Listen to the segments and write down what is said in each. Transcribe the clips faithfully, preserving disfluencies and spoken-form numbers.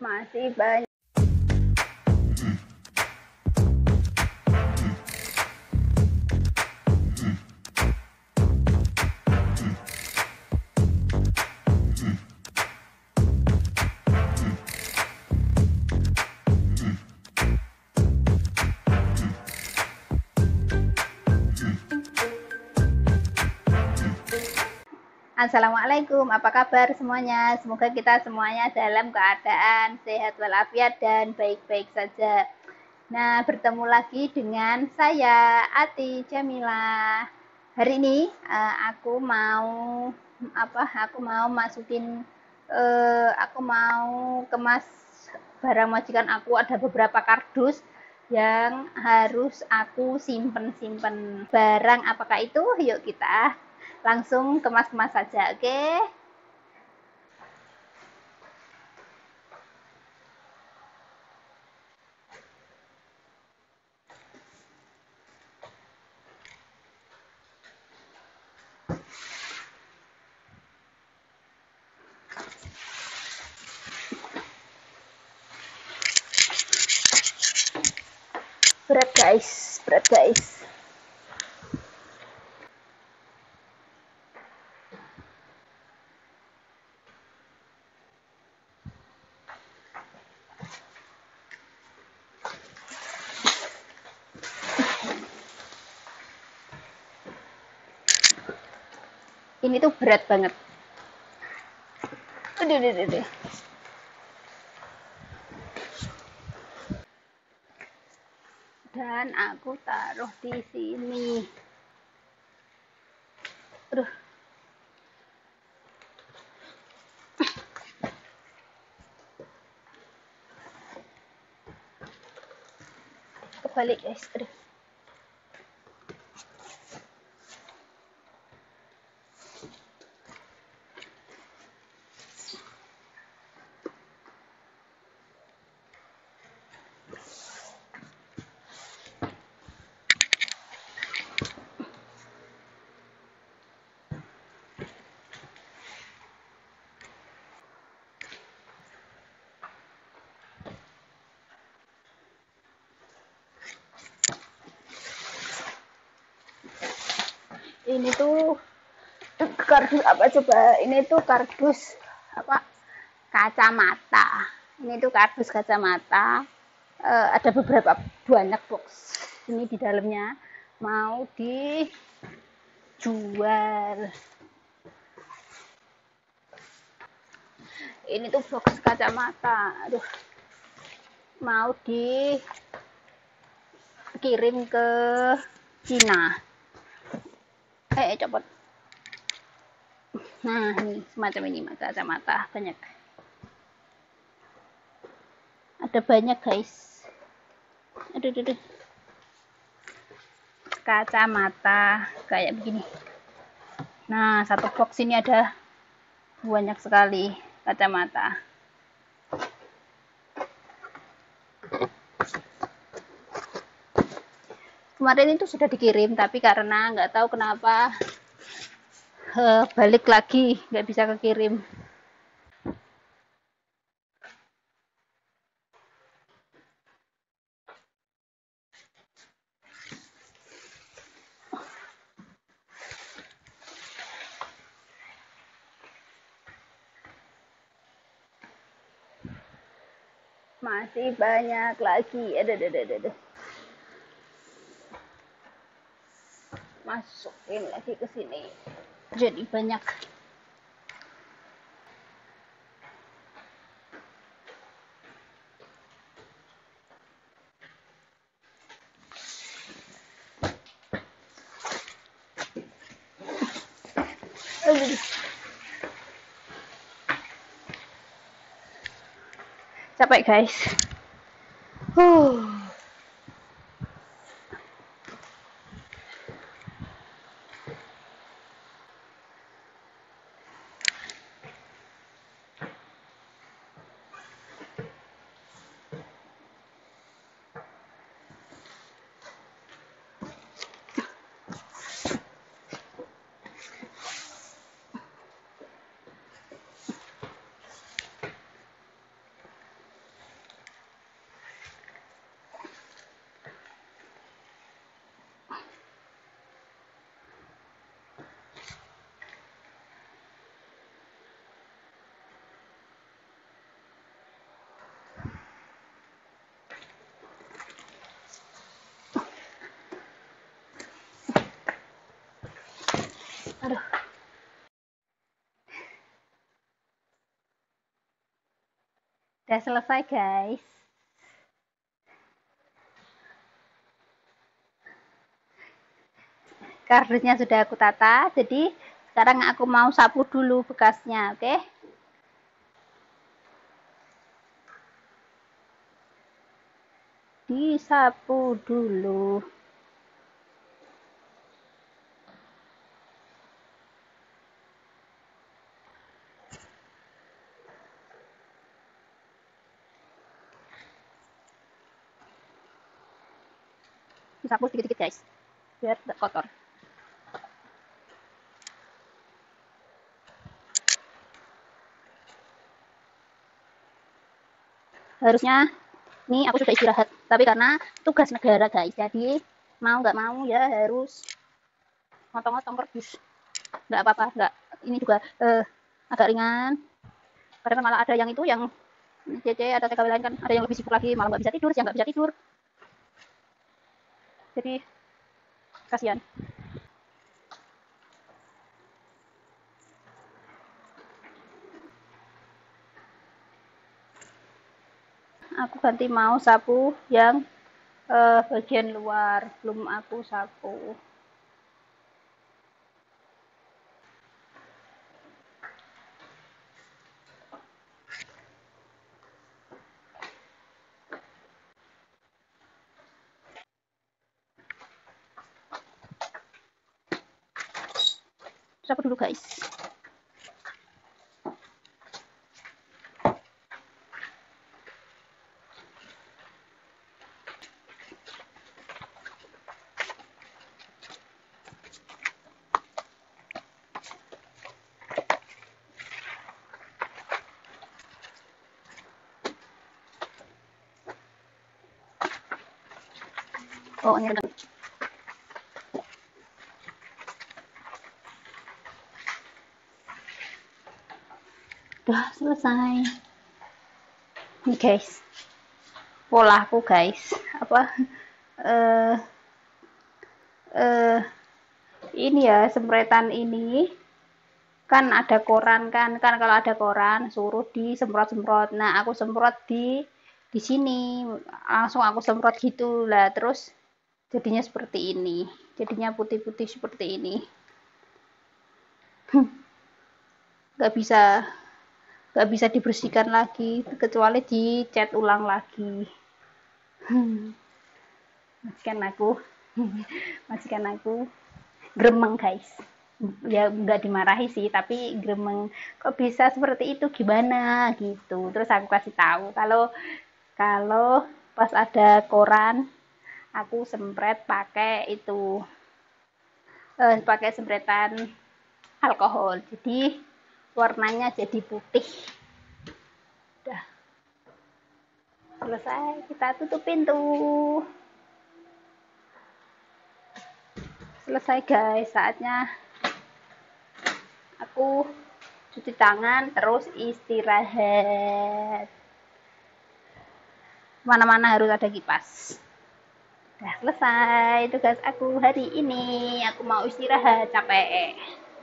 Masih banyak. Assalamualaikum, apa kabar semuanya? Semoga kita semuanya dalam keadaan sehat walafiat dan baik-baik saja. Nah, bertemu lagi dengan saya Ati Jamila. Hari ini uh, aku mau apa? Aku mau masukin, uh, aku mau kemas barang majikan aku. Ada beberapa kardus yang harus aku simpen-simpen. Barang apakah itu? Yuk kita langsung kemas-kemas saja, oke? Berat guys, berat guys. Ini tuh berat banget. Aduh, aduh, aduh. Dan aku taruh di sini. Aduh. Kebalik guys. Aduh. Ini tuh kardus apa coba? Ini tuh kardus apa? Kacamata. Ini tuh kardus kacamata. Uh, ada beberapa banyak box ini di dalamnya, mau dijual. Ini tuh box kacamata. Aduh, mau dikirim ke Cina. Eh, copot. Nah, ini semacam ini kacamata banyak. Ada banyak guys. Aduh, aduh, aduh. Kacamata kayak begini. Nah, satu box ini ada banyak sekali kacamata. Kemarin itu sudah dikirim, tapi karena nggak tahu kenapa uh, balik lagi nggak bisa kekirim. Masih banyak lagi. Ada, ada, ada, ada. Masukin lagi ke sini. Jadi banyak. Aduh. Capek guys. Huh. Udah selesai guys. Kardusnya sudah aku tata, jadi sekarang aku mau sapu dulu bekasnya, oke? Disapu dulu. Disapu sedikit-sedikit guys, biar tidak kotor. Harusnya ini aku sudah istirahat, tapi karena tugas negara guys, jadi mau nggak mau ya harus ngotong-ngotong kardus. Nggak apa-apa, nggak ini juga eh, agak ringan. Karena malah ada yang itu yang C C atau T K W lain kan ada yang lebih sibuk lagi, malah nggak bisa tidur, siang nggak bisa tidur. Jadi kasihan. Aku ganti mau sapu yang eh, bagian luar, belum aku sapu. Sapu dulu guys. Oh ini rendang. Udah selesai. Nih guys, polaku guys, apa eh eh ini ya semprotan ini kan ada koran kan kan kalau ada koran suruh disemprot-semprot. Nah aku semprot di di sini langsung aku semprot gitu lah, terus jadinya seperti ini, jadinya putih-putih seperti ini. Nggak bisa nggak bisa dibersihkan lagi kecuali dicat ulang lagi. Majikan aku majikan aku gremeng guys, ya nggak dimarahi sih tapi gremeng, kok bisa seperti itu gimana gitu. Terus aku kasih tahu kalau kalau pas ada koran aku sempret pakai itu eh, pakai sempretan alkohol, jadi warnanya jadi putih. Udah selesai, kita tutup pintu. Selesai guys, saatnya aku cuci tangan terus istirahat. Mana-mana harus ada kipas. Udah selesai tugas aku hari ini, aku mau istirahat, capek.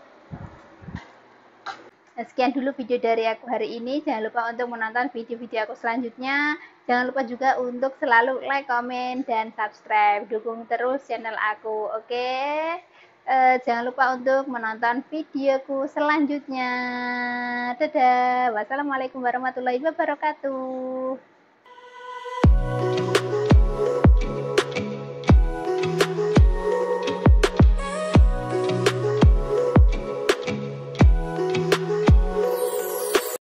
Nah, sekian dulu video dari aku hari ini. Jangan lupa untuk menonton video-video aku selanjutnya. Jangan lupa juga untuk selalu like, komen, dan subscribe. Dukung terus channel aku, oke? Uh, jangan lupa untuk menonton videoku selanjutnya. Dadah. Wassalamualaikum warahmatullahi wabarakatuh.